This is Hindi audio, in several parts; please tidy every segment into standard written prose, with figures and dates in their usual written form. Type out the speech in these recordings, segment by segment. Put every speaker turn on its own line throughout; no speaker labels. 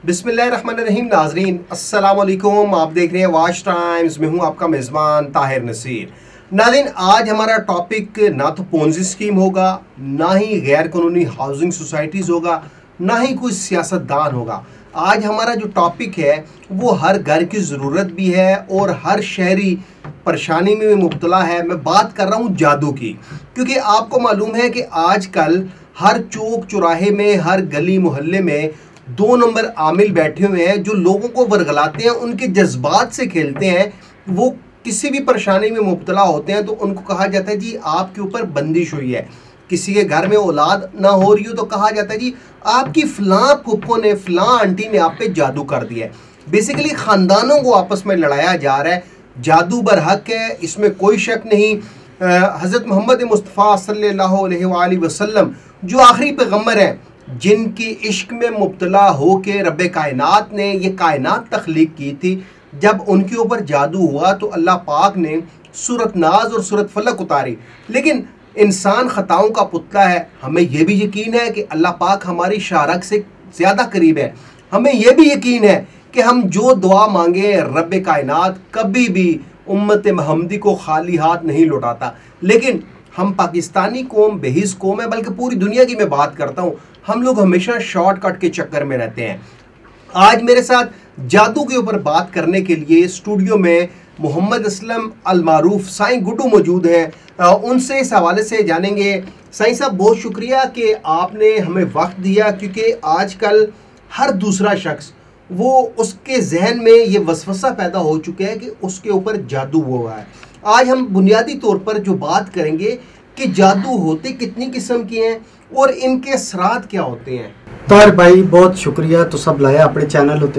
बिस्मिल्लाहिर्रहमानिर्रहीम। नाजरीन अस्सलाम वालेकुम। आप देख रहे हैं वाच टाइम्स में हूं आपका मेज़बान ताहिर नसीर। नाज़रीन, आज हमारा टॉपिक ना तो पोंजी स्कीम होगा, ना ही गैर कानूनी हाउसिंग सोसाइटीज़ होगा, ना ही कोई सियासतदान होगा। आज हमारा जो टॉपिक है वो हर घर की ज़रूरत भी है और हर शहरी परेशानी में मुब्तला है। मैं बात कर रहा हूँ जादू की, क्योंकि आपको मालूम है कि आजकल हर चौक चौराहे में, हर गली मोहल्ले में 2 नंबर आमिल बैठे हुए हैं जो लोगों को वर्गलाते हैं, उनके जज्बात से खेलते हैं। वो किसी भी परेशानी में मुब्तला होते हैं तो उनको कहा जाता है जी आपके ऊपर बंदिश हुई है। किसी के घर में औलाद ना हो रही हो तो कहा जाता है जी आपकी फ़लाँ फुप्पो ने, फ़लाँ आंटी ने आप पे जादू कर दिया है। बेसिकली ख़ानदानों को आपस में लड़ाया जा रहा है। जादू बरहक है, इसमें कोई शक नहीं। हज़रत मोहम्मद मुस्तफ़ा सल्लल्लाहु अलैहि वसल्लम जो आखिरी पैगम्बर हैं, जिनकी इश्क में मुब्तला हो के रब्बे कायनात ने ये कायनात तख्लीक की थी, जब उनके ऊपर जादू हुआ तो अल्लाह पाक ने सूरत नाज और सूरत फलक उतारी। लेकिन इंसान ख़ताओं का पुतला है। हमें यह भी यकीन है कि अल्लाह पाक हमारी शारक से ज़्यादा करीब है। हमें यह भी यकीन है कि हम जो दुआ मांगे रब्बे कायनात कभी भी उम्मत महमदी को खाली हाथ नहीं लौटाता। लेकिन हम पाकिस्तानी कौम बेहिस कौम है, बल्कि पूरी दुनिया की मैं बात करता हूँ, हम लोग हमेशा शॉर्टकट के चक्कर में रहते हैं। आज मेरे साथ जादू के ऊपर बात करने के लिए स्टूडियो में मोहम्मद असलम अल मारूफ साईं गुड्डू मौजूद हैं। उनसे इस हवाले से जानेंगे। साईं साहब, बहुत शुक्रिया कि आपने हमें वक्त दिया, क्योंकि आजकल हर दूसरा शख्स वो उसके जहन में ये वसवसा पैदा हो चुका है कि उसके ऊपर जादू हुआ है। आज हम बुनियादी तौर पर जो बात करेंगे कि जादू होते कितनी किस्म के हैं और इनके असरात क्या होते हैं।
तार भाई बहुत शुक्रिया तो सब लाया अपने चैनल होते,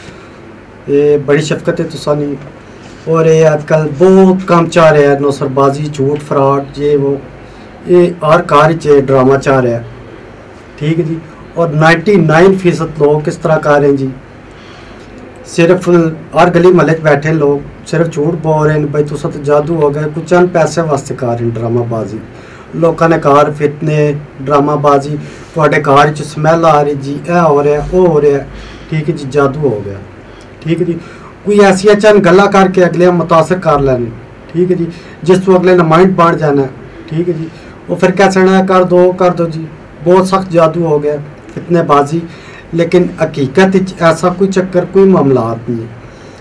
ये बड़ी शफकत है तुसा नहीं। और ये आजकल बहुत कम चाह रहे हैं नौसरबाजी, झूठ, फ्रॉड, ये वो, ये हर कार च ड्रामा चाह रहा है। ठीक है जी। और 99% लोग किस तरह कर रहे हैं जी, सिर्फ हर गली महल बैठे लोग सिर्फ झूठ बोल रहे हैं भाई तुसा तो जादू हो गया, कुछ चंद पैसे वास्ते कर रहे हैं ड्रामाबाजी। लोगों ने घर फितने, ड्रामाबाजी, थोड़े घर च स्मैल आ रही जी, यह हो रहा है वो हो रहा है। ठीक है जी, जादू हो गया। ठीक है जी। कोई ऐसी चंद गल्ला करके अगले मुतासर कर लेने। ठीक है जी, जिस तो अगले ने माइंड बांट जाना है। ठीक है जी, वो फिर क्या चढ़ना कर दो जी, बहुत सख्त जादू हो गया, फितनेबाजी। लेकिन हकीकत ऐसा कोई चक्कर, कोई मामला नहीं है।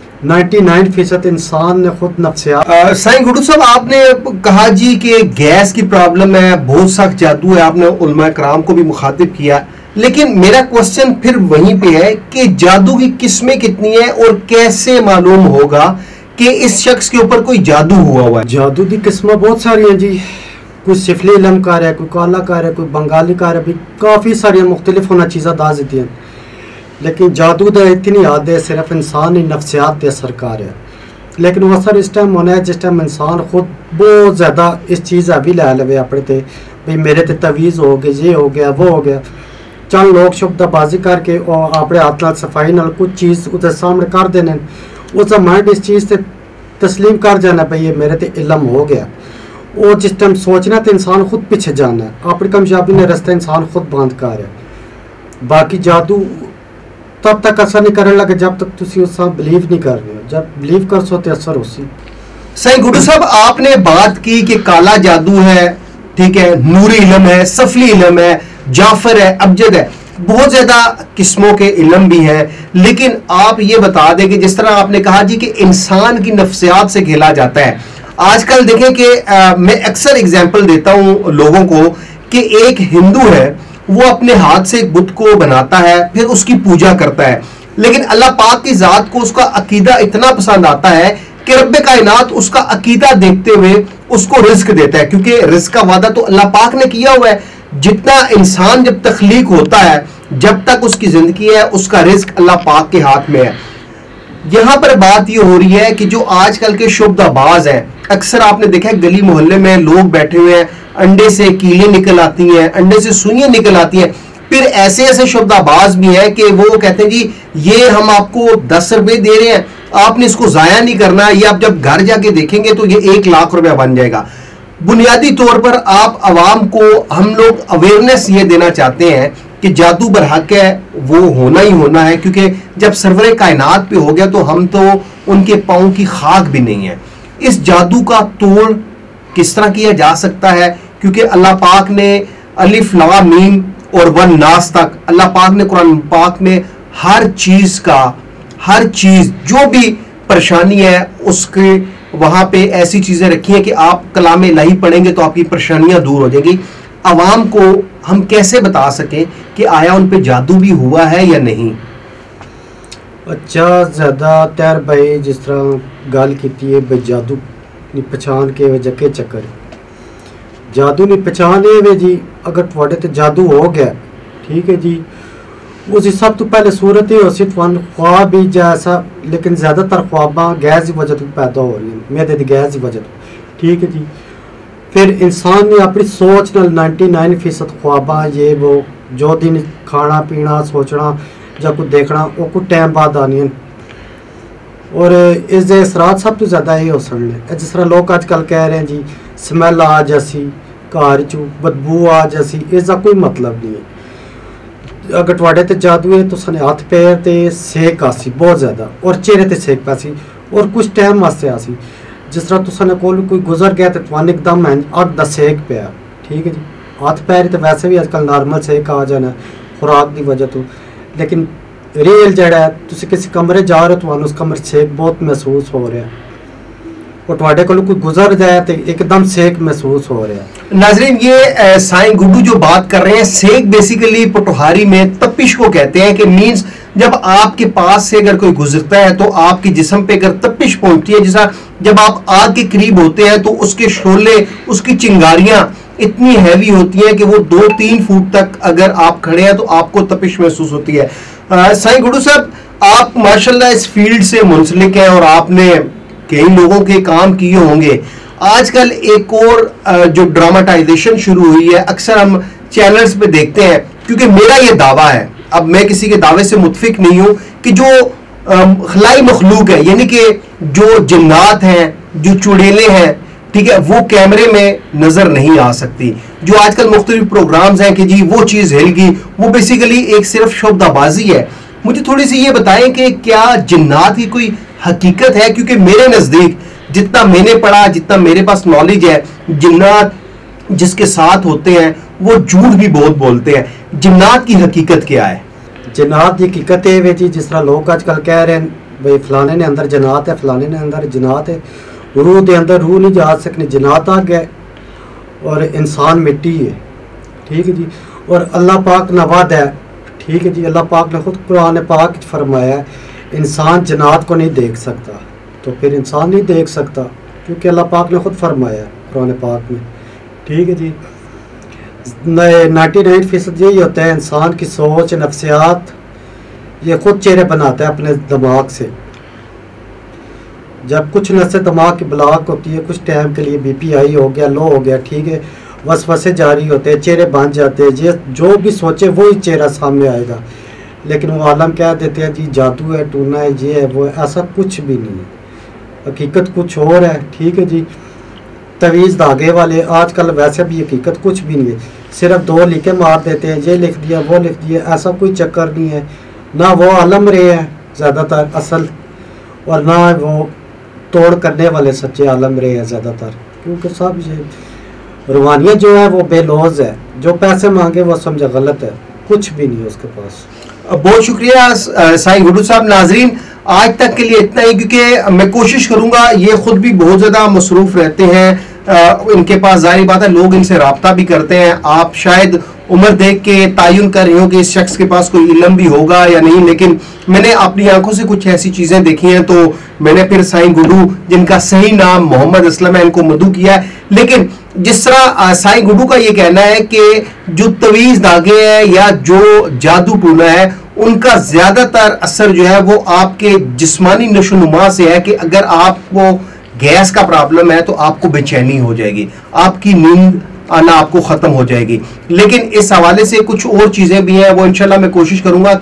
99% इंसान ने खुद नफ्सियात।
साईं गुड्डू साहब, आपने कहा जी कि गैस की प्रॉब्लम है, बहुत सख्त जादू है, आपने उलमा कराम को भी मुखातिब किया। लेकिन मेरा क्वेश्चन फिर वहीं पे है कि जादू की किस्में कितनी है और कैसे मालूम होगा कि इस शख्स के ऊपर कोई जादू हुआ है।
जादू की किस्में बहुत सारी हैं जी। कोई सिफली इलम कार है, कोई काला कार है, कोई बंगाली कार है, भी काफ़ी सारी मुख्तलिफ होना चीज़ें दाज देती हैं। लेकिन जादू तो इतनी याद है सिर्फ इंसान ही नफ्सियात के सरकार है। लेकिन वो असर इस टाइम होना है जिस टाइम इंसान खुद बहुत ज़्यादा इस चीज़ अभी लै लवे अपने ते, भाई मेरे ते तवीज़ हो गए, ये हो गया, वो हो गया। चल लोग शुबदाबाजी करके और अपने हाथ नाल सफाई नाल कुछ चीज़ उसके सामने कर देने, उसका माइंड इस चीज़ से तस्लीम कर जाना भाई ये मेरे ते इलम हो गया। और जिस टाइम सोचना तो इंसान खुद पीछे जाना है, अपनी कामयाबी ने रास्ता इंसान खुद बंद कर है। बाकी जादू तब तक असर नहीं करने लगे जब तक तुम उस बिलीव नहीं कर रहे हो। जब बिलीव कर सो तो असर उसी।
साईं गुड्डू साहब, आपने बात की कि काला जादू है, ठीक है, नूरी इलम है, सफली इलम है, जाफर है, अबजद है, बहुत ज्यादा किस्मों के इलम भी हैं। लेकिन आप ये बता दें कि जिस तरह आपने कहा जी कि इंसान की नफ्सियात से खेला जाता है। आजकल देखें कि मैं अक्सर एग्जाम्पल देता हूं लोगों को कि एक हिंदू है, वो अपने हाथ से एक बुत को बनाता है, फिर उसकी पूजा करता है। लेकिन अल्लाह पाक की ज़ात को उसका अकीदा इतना पसंद आता है कि रब्बे कायनात उसका अकीदा देखते हुए उसको रिस्क देता है, क्योंकि रिस्क का वादा तो अल्लाह पाक ने किया हुआ है। जितना इंसान जब तख्लीक होता है, जब तक उसकी ज़िंदगी है, उसका रिस्क अल्लाह पाक के हाथ में है। यहाँ पर बात ये हो रही है कि जो आजकल के शुबदाबाज हैं, अक्सर आपने देखा है गली मोहल्ले में लोग बैठे हुए हैं, अंडे से कीलें निकल आती हैं, अंडे से सुइयां निकल आती हैं। फिर ऐसे ऐसे शुबदाबाज भी हैं कि वो कहते हैं जी ये हम आपको 10 रुपए दे रहे हैं, आपने इसको ज़ाया नहीं करना, ये आप जब घर जाके देखेंगे तो ये 1 लाख रुपया बन जाएगा। बुनियादी तौर पर आप आवाम को हम लोग अवेयरनेस ये देना चाहते हैं कि जादू बरहक है, वो होना ही होना है, क्योंकि जब सरवरे कायनात पे हो गया तो हम तो उनके पाँव की खाक भी नहीं है। इस जादू का तोड़ किस तरह किया जा सकता है, क्योंकि अल्लाह पाक ने अलिफ लाम मीम और वन नास तक अल्लाह पाक ने कुरान पाक में हर चीज़ का, हर चीज़ जो भी परेशानी है उसके वहाँ पे ऐसी चीज़ें रखी हैं कि आप कलाम इलाही पढ़ेंगे तो आपकी परेशानियाँ दूर हो जाएगी। आवाम को हम कैसे बता सकें कि आया उन पे जादू भी हुआ है या नहीं?
अच्छा, ज़्यादातर भाई जिस तरह गल की है भाई जादू नहीं पहचान के वजह के चक्कर जादू नहीं पहचान वे जी, अगर थोड़े तो जादू हो गया ठीक है जी, उसकी सब तो पहले सूरत ही हो सी ख्वाब ही जैसा, लेकिन ज़्यादातर ख्वाबा गैस की वजह तो पैदा हो रही है, मैदे की गैस की वजह तो ठीक है जी। फिर इंसान ने अपनी सोच न 99% ख्वाबा ये वो जो दिन खाना पीना सोचना या कुछ देखना वो कुछ टाइम बाद आनी है, और इसके असरात सब तो ज़्यादा ही हो सकते। जिस तरह लोग आजकल कह रहे हैं जी स्मैल आ जैसी घर चू बदबू आ जैसी, इसका कोई मतलब नहीं है। अगर थोड़े तो जादू है तो सने हथ पैर ते सेक आसी बहुत ज़्यादा, और चेहरे ते सेक पैसी और कुछ टाइम वास्ते आसी। जिस तरह तुसाने कोल कोई गुजर गया तो तुहानू एकदम अग दा सेक पिया ठीक है जी। हथ पैर तो वैसे भी आजकल नॉर्मल सेक आ जाना खुराक की वजह तो, लेकिन रियल जड़ा है तुसी किसी कमरे जा रहे हो तो उस कमरे सेक बहुत महसूस हो रहा है, और थोड़े को कोई गुजर जाए तो एकदम सेक महसूस हो रहा है।
नाजरीन, ये साईं गुड्डू जो बात कर रहे हैं, सेक बेसिकली पोटोहारी में तपिश को कहते हैं, कि मीन्स जब आपके पास से अगर कोई गुजरता है तो आपके जिस्म पे अगर तपिश पहुंचती है, जैसा जब आप आग के करीब होते हैं तो उसके शोले, उसकी चिंगारियां इतनी हैवी होती हैं कि वो 2-3 फुट तक अगर आप खड़े हैं तो आपको तपिश महसूस होती है। साईं गुड्डू साहब, आप माशाल्लाह इस फील्ड से मुंसलिक हैं और आपने कई लोगों के काम किए होंगे। आजकल एक और जो ड्रामाटाइजेशन शुरू हुई है, अक्सर हम चैनल्स पे देखते हैं, क्योंकि मेरा ये दावा है, अब मैं किसी के दावे से मुतफिक नहीं हूं, कि जो खलाई मखलूक है, यानी कि जो जिन्नात हैं, जो चुड़ैलें हैं, ठीक है, वो कैमरे में नजर नहीं आ सकती। जो आजकल मुख्तलिफ प्रोग्राम्स हैं कि जी वो चीज़ हिल गई, वो बेसिकली एक सिर्फ शब्दाबाजी है। मुझे थोड़ी सी ये बताएं कि क्या जिन्नात की कोई हकीकत है? क्योंकि मेरे नज़दीक जितना मैंने पढ़ा, जितना मेरे पास नॉलेज है, जिन्नात जिसके साथ होते हैं वो झूठ भी बहुत बोलते हैं। जिन्नात की हकीकत क्या है?
जिन्नात की हकीकत है वे जी, जिस तरह लोग आजकल कह रहे हैं भाई फलाने ने अंदर जन्नात है, फलाने ने अंदर जन्नात है, रूह के अंदर रूह नहीं जा सकनी, जन्नात आ गए और इंसान मिट्टी है ठीक है जी। और अल्लाह पाक नवाद है ठीक है जी, अल्लाह पाक ने खुद कुरान पाक फरमाया है इंसान जन्नात को नहीं देख सकता, तो फिर इंसान नहीं देख सकता, क्योंकि अल्लाह पाक ने खुद फरमाया कुरान पाक में ठीक है जी। 99% यही होता है इंसान की सोच, नफ्सियात, ये खुद चेहरे बनाता है अपने दिमाग से। जब कुछ नसें दिमाग की ब्लॉक होती है, कुछ टाइम के लिए बीपी हाई हो गया, लो हो गया ठीक है, वसवसे जारी होते हैं, चेहरे बन जाते हैं, ये जो भी सोचे वही चेहरा सामने आएगा। लेकिन वो आलम कह देते हैं जी जादू है, टूना है, ये है वो है, ऐसा कुछ भी नहीं है, हकीकत कुछ और है ठीक है जी। तवीज़ धागे वाले आजकल वैसे भी हकीकत कुछ भी नहीं है, सिर्फ 2 लिखे मार देते हैं, ये लिख दिया वो लिख दिया, ऐसा कोई चक्कर नहीं है। ना वो आलम रहे हैं ज़्यादातर असल, और ना वो तोड़ करने वाले सच्चे आलम रहे हैं ज़्यादातर, क्योंकि सब ये रूहानियत जो है वो बेलौज है, जो पैसे मांगे वो समझे गलत है, कुछ भी नहीं है उसके पास।
बहुत शुक्रिया साईं गुड्डू साहब। नाजरीन, आज तक के लिए इतना ही, क्योंकि मैं कोशिश करूंगा, ये खुद भी बहुत ज़्यादा मसरूफ़ रहते हैं, इनके पास जाहिर बात है लोग इनसे रब्ता भी करते हैं। आप शायद उम्र देख के तयन कर रहे हो कि इस शख्स के पास कोई इल्म भी होगा या नहीं, लेकिन मैंने अपनी आंखों से कुछ ऐसी चीज़ें देखी हैं, तो मैंने फिर साईं गुड्डू, जिनका सही नाम मोहम्मद असलम है, इनको मधु किया है। लेकिन जिस तरह साईं गुड्डू का ये कहना है कि जो तवीज़ धागे हैं या जो जादू टूना है, उनका ज़्यादातर असर जो है वो आपके जिस्मानी नशोनुमा से है, कि अगर आपको गैस का प्रॉब्लम है तो आपको बेचैनी हो जाएगी, आपकी नींद आना आपको ख़त्म हो जाएगी। लेकिन इस हवाले से कुछ और चीज़ें भी हैं, वो इंशाल्लाह मैं कोशिश करूंगा कि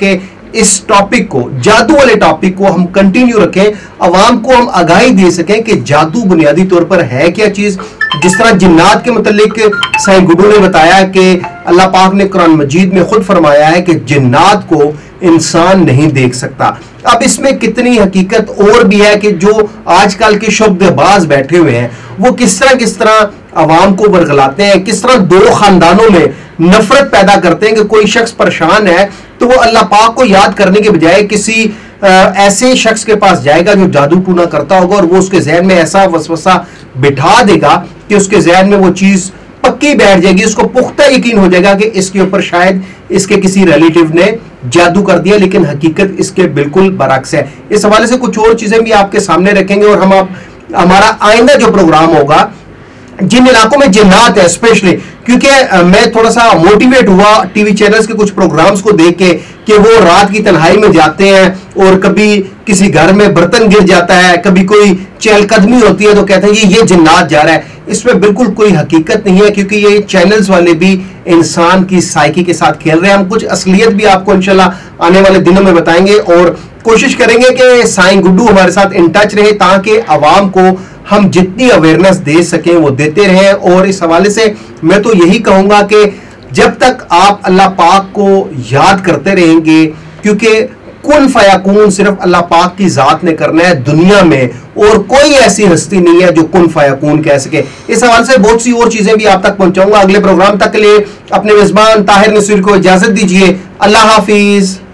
इस टॉपिक को, जादू वाले टॉपिक को हम कंटिन्यू रखें, अवाम को हम आगाही दे सकें कि जादू बुनियादी तौर पर है क्या चीज। जिस तरह जिन्नात के मुतालिक साईं गुड्डू ने बताया कि अल्लाह पाक ने कुरान मजीद में खुद फरमाया है कि जिन्नात को इंसान नहीं देख सकता। अब इसमें कितनी हकीकत और भी है कि जो आजकल के शब्दबाज बैठे हुए हैं वो किस तरह अवाम को बरगलाते हैं, किस तरह दो खानदानों में नफरत पैदा करते हैं कि कोई शख्स परेशान है तो वो अल्लाह पाक को याद करने के बजाय किसी ऐसे शख्स के पास जाएगा जो जादू टूना करता होगा और वो उसके जहन में ऐसा वसवसा बिठा देगा कि उसके जहन में वो चीज पक्की बैठ जाएगी, उसको पुख्ता यकीन हो जाएगा कि इसके ऊपर शायद इसके किसी रिलेटिव ने जादू कर दिया, लेकिन हकीकत इसके बिल्कुल बरअक्स है। इस हवाले से कुछ और चीजें भी आपके सामने रखेंगे और हम हमारा आइंदा जो प्रोग्राम होगा जिन इलाकों में जिन्नात है स्पेशली, क्योंकि मैं थोड़ा सा मोटिवेट हुआ टीवी चैनल्स के कुछ प्रोग्राम्स को देख के कि वो रात की तन्हाई में जाते हैं और कभी किसी घर में बर्तन गिर जाता है, कभी कोई चहलकदमी होती है तो कहते हैं ये जिन्नात जा रहा है। इसमें बिल्कुल कोई हकीकत नहीं है, क्योंकि ये चैनल्स वाले भी इंसान की साइकी के साथ खेल रहे हैं। हम कुछ असलियत भी आपको इंशाल्लाह आने वाले दिनों में बताएंगे और कोशिश करेंगे कि साईं गुड्डू हमारे साथ इन टच रहे ताकि आवाम को हम जितनी अवेयरनेस दे सकें वो देते रहें। और इस हवाले से मैं तो यही कहूंगा कि जब तक आप अल्लाह पाक को याद करते रहेंगे, क्योंकि कुन फयाकून सिर्फ अल्लाह पाक की जात ने करना है दुनिया में, और कोई ऐसी हस्ती नहीं है जो कुन फयाकून कह सके। इस हवाले से बहुत सी और चीजें भी आप तक पहुंचाऊंगा। अगले प्रोग्राम तक के लिए अपने मेजबान ताहिर नसीर को इजाजत दीजिए। अल्लाह हाफिज।